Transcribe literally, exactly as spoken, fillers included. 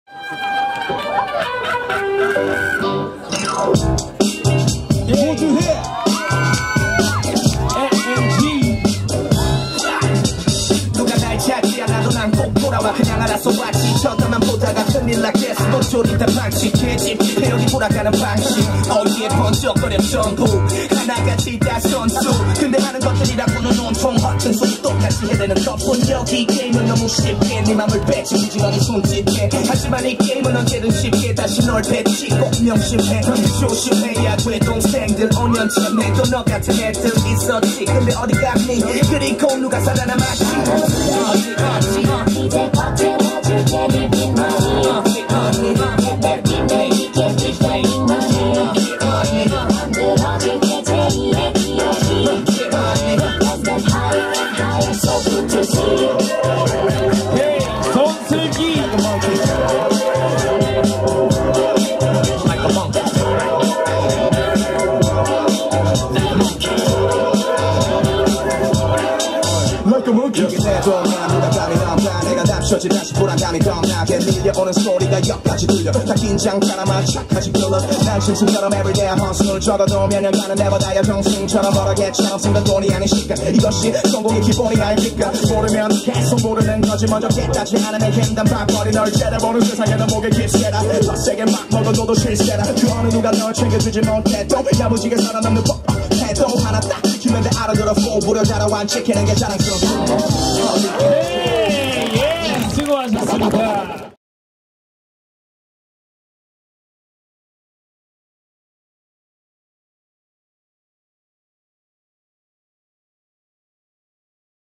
모두 해. 누가 날 찾지 않아도 난 꼭 돌아와. 그냥 알아서 왔지. 쳐다만 보다가 큰일 났겠어. 모조리 다 방식해지. 배열이 돌아가는 방식. 어이에 번쩍거려 전부 하나같이 다 선수. 근데 하는 것들이라고는 온통 허튼 소리 똑같이 해대는 것뿐. 여기 이 게임은 너무 쉽게 네 맘을 빼치지 많이 손짓해. 하지만 이 게임은 언제든 쉽게 다시 널 뱉지. 꼭 명심해. 조심해야 돼. 동생들 오 년 전에도 너 같은 애들 있었지. 근데 어디 갔니? 그리고 누가 살아남았지? 어디 어디 이제 걱정해줄게 네 빈머리 어디 어디 내 빈내 이게 뒷페인 머리 만들어줄게 제이의 기억이 Let's get higher and higher so good to see you Hey, 손슬기 Like a monkey Like a monkey Like a monkey 여기 내도 난 누가 감이 넘나 내가 답셔지 다시 불안감이 겁나게 밀려오는 소리가 역까지 들려 다 긴장 따라만 착하지 불러 난 심승처럼 everyday 헌승을 적어도 몇 년간은 내보다야 정승처럼 벌어겠처럼 쓴 건 돈이 아닌 시간 이것이 성공의 기본이 아닐까 모르면 계속 모르는 거지 먼저 깨닫지 않으면 힘든 밥벌이 널 째려보는 세상에는 목에 깊새라 더 세게 막 먹어 너도 실세라 그 어느 누가 널 챙겨주지 못해도 야무지게 살아남는 법 해도 하나 딱 힘인데 알아들어 포부려 자라완 지키는 게 자랑스러워